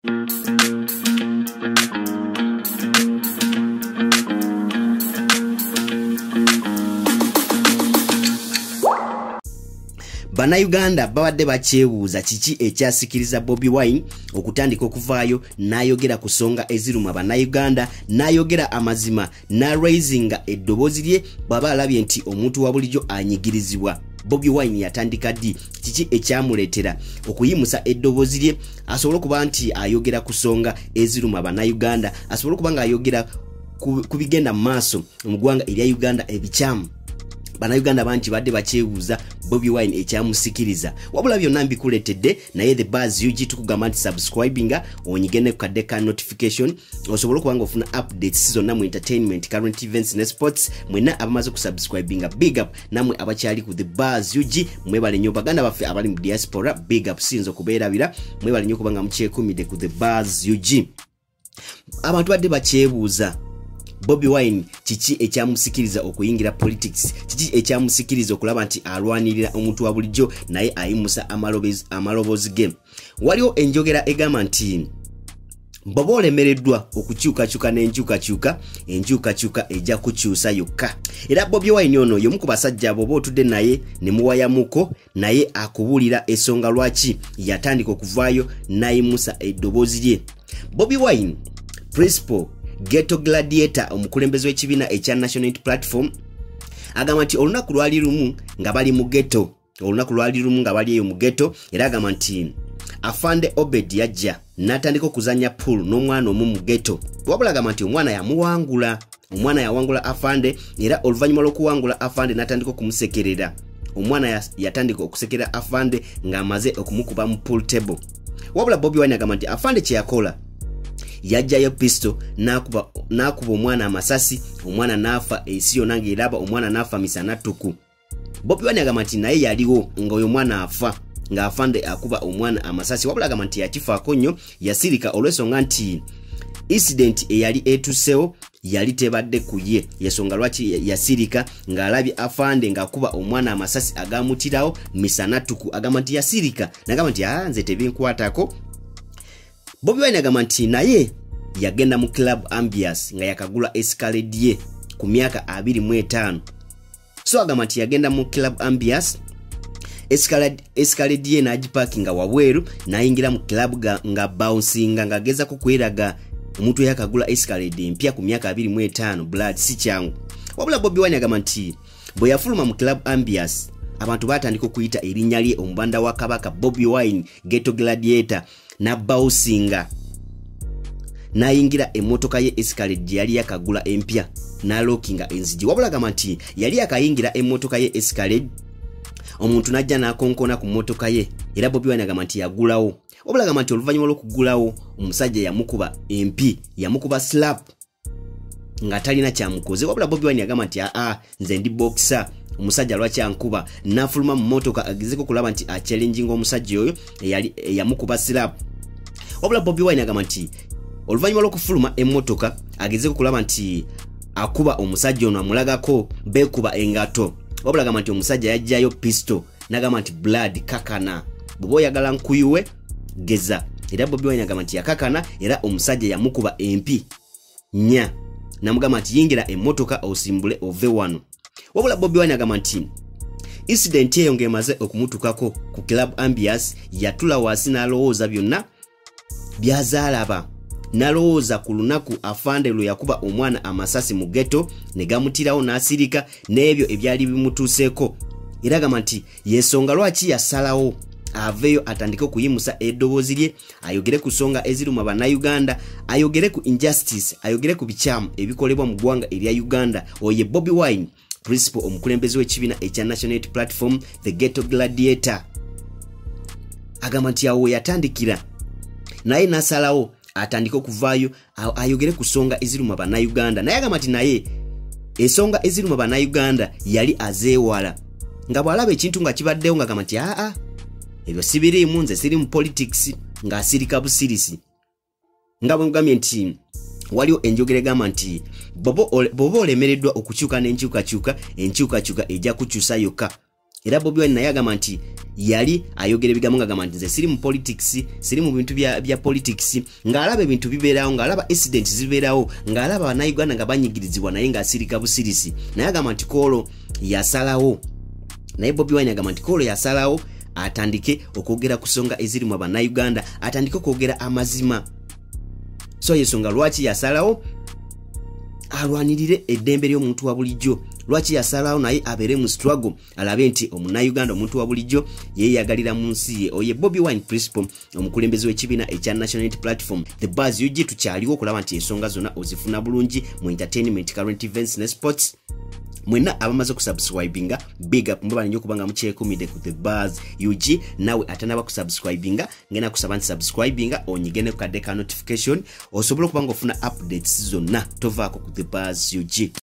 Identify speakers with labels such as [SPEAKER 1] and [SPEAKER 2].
[SPEAKER 1] Bannayuganda babadde bakyebuuza kiki ekyasikiriza Bobi Wine okutandika okuvaayo n'ayogera ku nsonga eziruma bannayuganda, n'ayogera amazima, n'araisinga eddoboozi lye bw'aba alabye nti omuntu wa bulijjo anyigirizibwa. Bobi Wine yatandika ddi, kiki ekyamuleetera okuyimusa eddoboozi lye asobole okuba nti ayogera ku nsonga eziruma bannayuganda, asobole okuba ng'ayogera ku bigenda mu maaso mu ggwanga erya Uganda ebikyamu. Bannayuganda bangi badde bakyebuuza Bobi Wine ekyamusikiriza. Wabula byonna mbikuleetedde, naye The Buzz UG tukugamba nti subscribinga onyigene ku kadde ka notification osobola okuba nga ofuna updates zonna mu entertainment, current events ne sports. Mwenna abamaze kusubscribinga big up, namwe abakyali ku The Buzz UG mwebale nnyo. Baganda baffe abali mu diaspora big up, sinzo kubeerabira, mwebale nnyo kubanga mukyekumidde ku The Buzz UG. Abantu badde bakyebuuza Bobi Wine kiki ekyamusikiriza okuyingira politics, kiki ekyamusikiriza okulaba nti alwanirira omuntu wa bulijjo naye ayimusa amaloboozi ge. Waliwo enjogera egamba nti bw'oba olemereddwa okukyukakyuka enkyukakyuka ejja kukyusa yokka. Era Bobi Wine ono y'omu ku basajja bw'oba otudde naye ne muwayamuko naye akubuulira ensonga lwaki yatandika okuvaayo n'ayimusa eddoboozi lye. Bobi Wine principal Ghetto Gladiator omukulembeze w'ekibiina ekya National Unity Platform agamba nti olunaku lwali lumu nga bali mu ghetto, era agamba nti Afande Obed yajja n'atandika okuzanya pool n'omwana omu mu ghetto. Wabula agamba nti omwana yawangula Afande, era oluvannyuma lw'okuwangula Afande n'atandika okumusekerera. Omwana yatandika okusekera Afande ng'amaze okumukuba mu pool table. Wabula Bobi Wine agamba nti Afande kye yakola yajjayo pistol n'akuba omwana amasasi, omwana n'afa, ensi yonna ng'eraba omwana n'afa misana ttuku. Bobi Wine agamba nti naye yaliwo ng'oyo omwana afa ng'Afande akuba omwana amasasi. Wabula agamba nti yakifaako nnyo, yasirika olw'ensonga nti incident eyali etusseewo yali tebadde ku ye, yensonga lwaki yasirika ng'alabye Afande ng'akuba omwana amasasi agamutirawo misana ttuku. Agamba nti yasirika n'agamba nti nze tebinkwatako. Bobi Wine agamba nti naye yagenda mu club Ambience nga yakagula Escalade ye ku myaka 25. So agamba nti yagenda mu club Ambience, Escalade ye n'agiparkinga wabweru, n'ayingira mu club nga bouncinga ng'ageza ku kweraga omuntu yakagula Escalade empya ku myaka 25. Blood si kyangu. Wabula Bobi Wine agamba nti bwe yafuluma mu club Ambience abantu batandika okuyita erinnya lye omubanda wa Kabaka Bobi Wine Ghetto Gladiator n'abbawusinga n'ayingira emmotoka ye Escalade yali yakagula empya n'alookinga enzigi. Wabula agamba nti yali yakayingira emmotoka ye Escalade, omuntu n'ajja n'akonkona ku mmotoka ye, era Bobi Wine agamba nti yagulawo. Wabula agamba nti oluvannyuma lw'okugulawo omusajja yamukuba empi, yamukuba slap nga talina kyamukoze. Wabula Bobi Wine agamba nti nze ndi boxer, omusajja lwaki ankuba, n'afuluma mu mmotoka agezeko kulaba nti achallenginga omusajja oyo eyamukuba slap. Wabula Bobi Wine agamba nti oluvannyuma lw'okufuluma emmotoka agezeko kulaba nti akuba omusajja ono amulagako beekuba engato. Wabula agamba nti omusajja yajjayo pistol n'agamba nti blood kakana, bw'oba oyagala nkuyuwe geza. Era Bobi Wine agamba nti yakakana, era omusajja yamukuba empi nnya n'amugamba nti yingira emmotoka osimbule ove wano. Wabula Bobi Wine agamba nti incident eyo ng'emaze okumutukako ku club Ambience yatula wansi n'alowooza byonna byazaalaba, n'alowooza ku lunaku Afande lwe yakuba omwana amasasi mu ghetto ne gamutirawo n'asirika n'ebyo ebyali bimutuuseeko. Era agamba nti yensonga lwaki yasalawo aveeyo atandike okuyimusa eddoboozi lye, ayogere ku nsonga eziruma bannayuganda, ayogere ku injustice, ayogere ku bikyamu ebikolebwa mu ggwanga erya Uganda. Oye Bobi Wine principal omukulembeze w'ekibiina ekya National Unity Platform The Ghetto Gladiator agamba nti awo yatandikira naye n'asalawo atandika okuvaayo ayogere ku nsonga eziruma bannayuganda. Naye agamba nti naye ensonga eziruma bannayuganda yali azeewala, nga bw'alaba ekintu nga kibaddewo ng'agamba nti ebyo sibiriimu, nze siri mu politics, ng'asirika busirisi. Nga bwe mugambye nti waliwo enjogera egamba nti bw'oba olemereddwa okukyuka n'enkyukakyuka, enkyukakyuka ejja kukyusa yokka. era Bobi Wine naye agamba nti yali ayogera ebigambo ng'agamba nti nze siri mu politics, siri mu bintu bya politics, ng'alaba ebintu bibeerawo, ng'alaba incidents zibeerawo, ng'alaba bannayuganda nga banyigirizibwa naye ng'asirika busirisi. Naye agamba nti Kolo yasalawo, naye Bobi Wine agamba nti Kolo yasalawo atandike okwogera ku nsonga eziri mu bannayuganda, atandike okwogera amazima. So yensonga lwaki yasalawo alwanirire eddembe ly'omuntu wa bulijjo, lwaki yasalawo naye abeere mu struggle, alabe nti omunnayuganda omuntu wa bulijjo yeeyagalira mu nsi ye. Oye Bobi Wine Principal, omukulembeze w'ekibiina ekya National Unity Platform The Buzz UG, tukyaliwo okulaba nti ensonga zonna ozifuna bulungi mu entertainment, current events ne sports. Mwena abamaze kusubscribinga big up mbaba nnyo kubanga mukyekuumidde ku The Buzz UG. Nawe atanaba kusubscribinga ngena kusaba nti subscribinga onyigene ku kadde ka notification osobola okubanga ofuna updates zonna tovaako ku The Buzz UG.